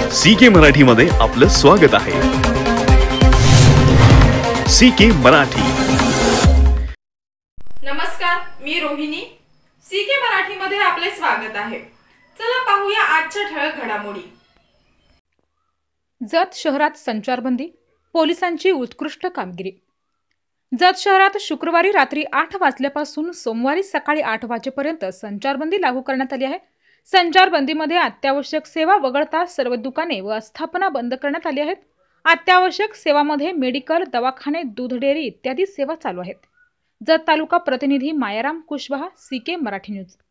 CK Marathi मध्ये आपलं स्वागत आहे। सीके मराठी। नमस्कार, मी रोहिणी। सीके मराठी मध्ये आपले स्वागत आहे। चला पाहूया आजच्या ठळक घडामोडी। जत शहरात संचारबंदी, पोलिसांची उत्कृष्ट कामगिरी। जत शहरात शुक्रवारी रात्री 8 वाजल्यापासून सोमवारी सकाळी 8 वाजेपर्यंत संचारबंदी लागू करण्यात आली आहे। संचारबंदीमध्ये अत्यावश्यक सेवा वगळता सर्व दुकाने व आस्थापना बंद करण्यात आली आहेत। अत्यावश्यक सेवांमध्ये मेडिकल, दवाखाने, दूध डेअरी इत्यादी सेवा चालू आहेत। जत तालुका प्रतिनिधी मायाराम कुशवाहा, सीके मराठी न्यूज।